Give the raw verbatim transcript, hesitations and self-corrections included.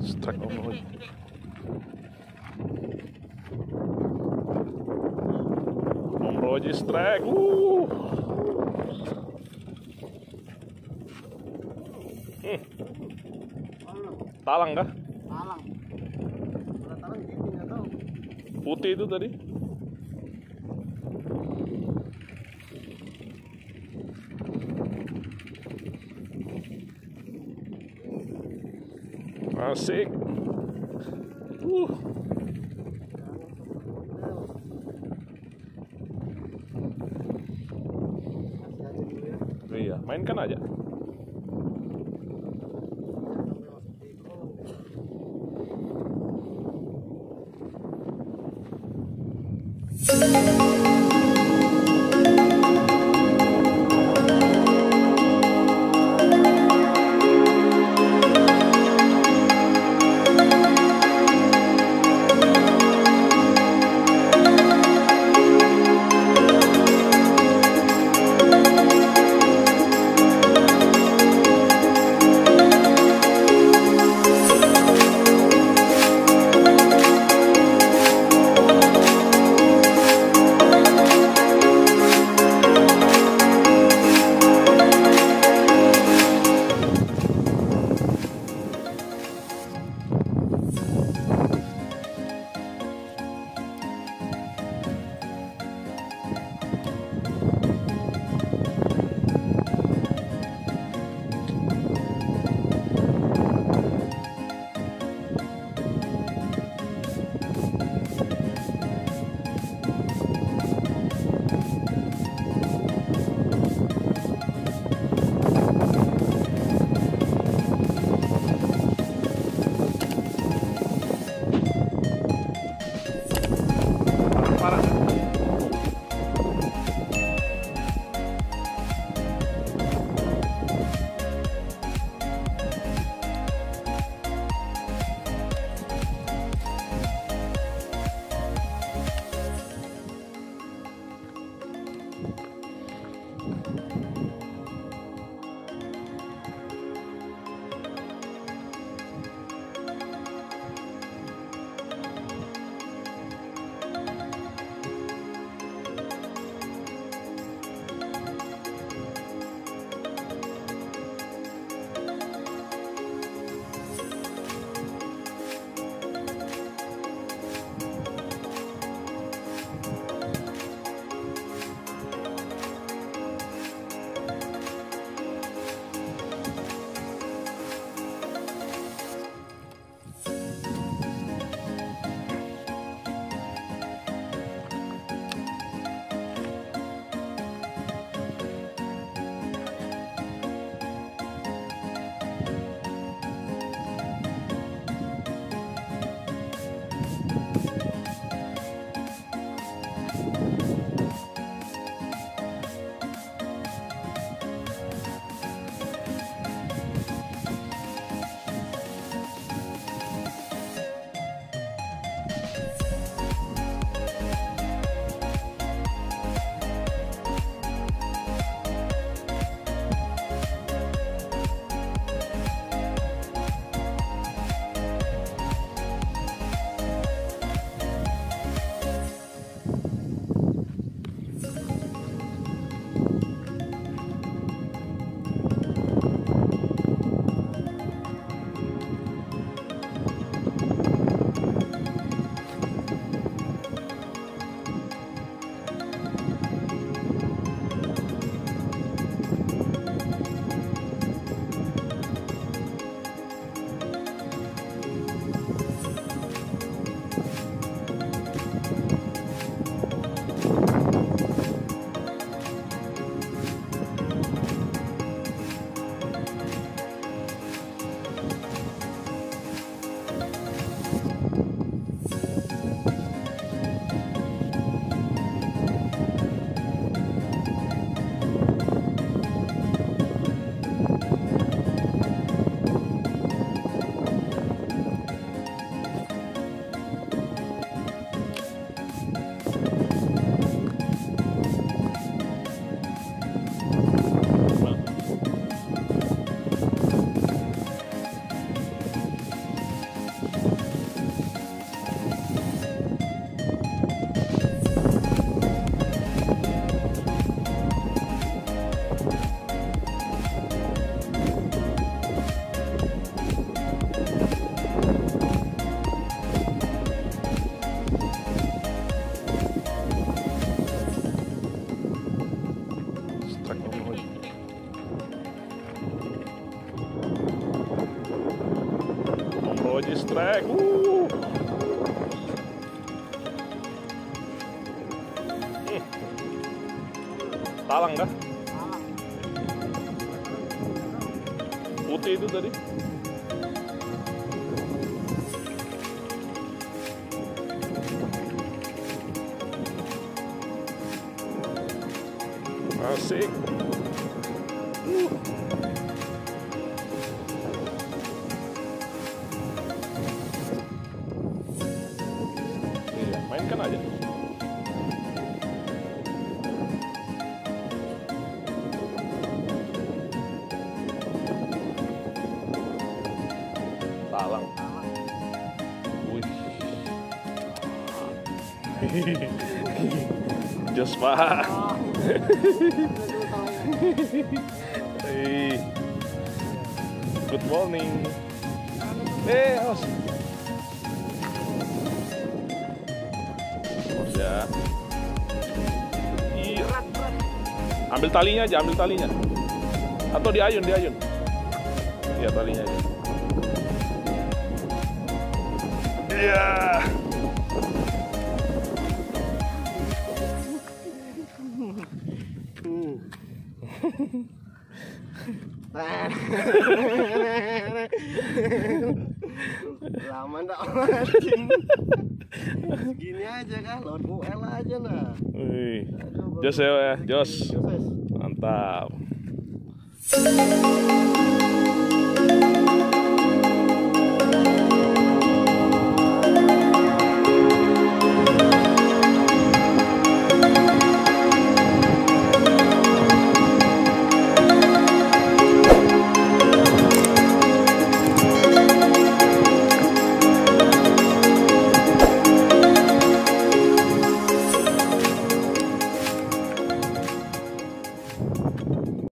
Strike on road. Om rhozie strike. Uh. Hmm. Talang kah? Talang. Kalau talang gitu nggak tahu. Putih itu tadi. Masih. Uh. Iya, mainkan aja. rhozie strike. Uh. Hmm. Talang kah? Putih itu tadi. Masih. Uh. Iya, mainkan aja. Talang. Wih. Jos Pak. Hey. Good morning. Eh, awas. Ya. Iya. Ambil talinya aja, ambil talinya. Atau diayun, diayun. Iya, talinya aja. Iya. Lama ndak mancing. Gini aja kan, laut U L aja nah. Wih. Jos ya, Jos. Mantap.